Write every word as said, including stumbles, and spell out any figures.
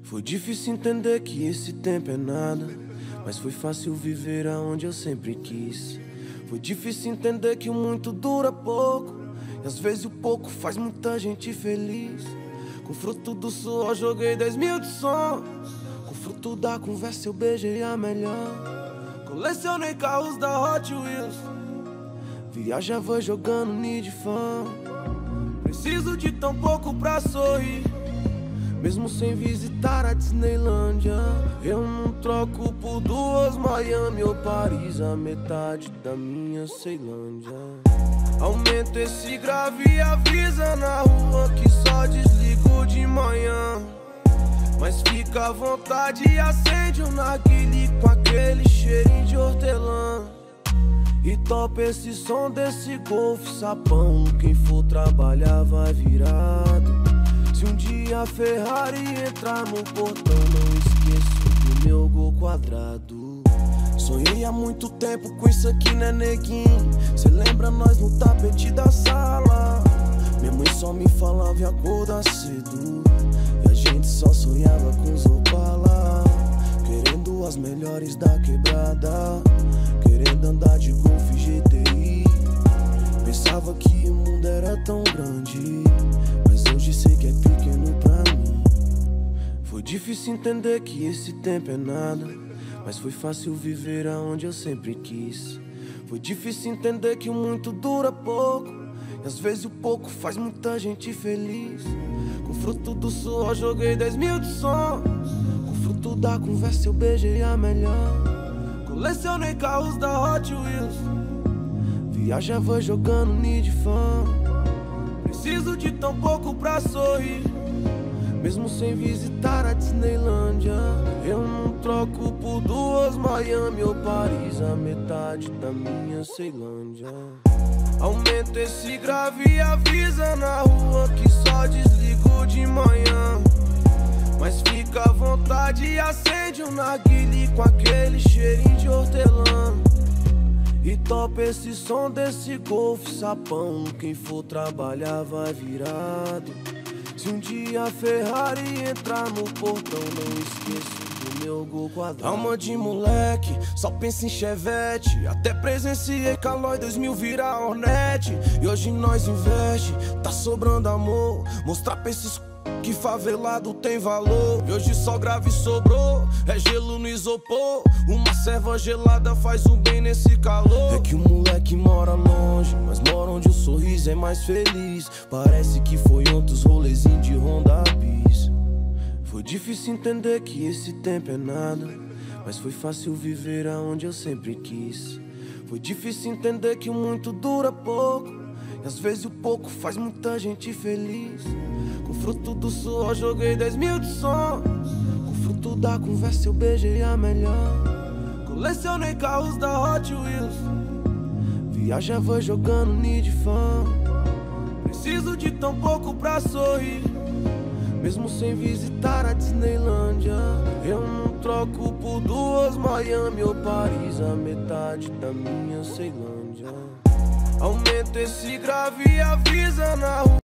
Foi difícil entender que esse tempo é nada, mas foi fácil viver aonde eu sempre quis. Foi difícil entender que o muito dura pouco, e às vezes o pouco faz muita gente feliz. Com fruto do suor joguei dez mil de sonhos, com fruto da conversa eu beijei a melhor. Colecionei carros da Hot Wheels, viajava jogando Need Fan. Preciso de tão pouco pra sorrir, mesmo sem visitar a Disneylândia. Eu não troco por duas Miami ou Paris, a metade da minha Ceilândia. Aumenta esse grave e avisa na rua que só desligo de manhã. Mas fica à vontade e acende um narguile com aquele cheirinho de hortelã. E topa esse som desse Golf sapão, quem for trabalhar vai virado. Se um dia a Ferrari entrar no portão, não esqueço do meu gol quadrado. Sonhei há muito tempo com isso aqui, né, neguinho? Cê lembra nós no tapete da sala? Minha mãe só me falava em acordar cedo, e a gente só sonhava com os Opala. Querendo as melhores da quebrada, querendo andar de Golf G T I. Pensava que o mundo era tão grande, mas hoje sei que é pequeno pra mim. Foi difícil entender que esse tempo é nada, mas foi fácil viver aonde eu sempre quis. Foi difícil entender que o muito dura pouco, e às vezes o pouco faz muita gente feliz. Com fruto do suor joguei dez mil de sonhos, com fruto da conversa eu beijei a melhor. Colecionei carros da Hot Wheels, viajava jogando Need Fan. Preciso de tão pouco pra sorrir, mesmo sem visitar a Disneylândia. Eu não troco por duas Miami ou Paris, a metade da minha Ceilândia. Aumenta esse grave e avisa na rua que só desligo de manhã. Mas fica à vontade e acende um narguile com aquele cheirinho de hortelã. E topa esse som desse Golf sapão, quem for trabalhar vai virado. Se um dia a Ferrari entrar no portão, não esqueço do meu gol quadrado. Alma de moleque, só pensa em Chevette. Até presenciei Calói dois mil virar Hornet. E hoje nós investe, tá sobrando amor. Mostrar pra esses que favelado tem valor. E hoje só grave sobrou, é gelo no isopor. Uma serva gelada faz um bem nesse calor. É que o moleque mora longe, mas mora onde o sorriso é mais feliz. Parece que foi ontem os rolezinhos de Honda Bis. Foi difícil entender que esse tempo é nada, mas foi fácil viver aonde eu sempre quis. Foi difícil entender que o muito dura pouco, e às vezes o pouco faz muita gente feliz. Com fruto do suor joguei dez mil de sonhos, com fruto da conversa eu beijei a melhor. Colecionei carros da Hot Wheels, viajava jogando Need Fan. Preciso de tão pouco pra sorrir, mesmo sem visitar a Disneylândia. Eu não troco por duas Miami ou Paris, a metade da minha Ceilândia. Aumenta esse grave e avisa na rua.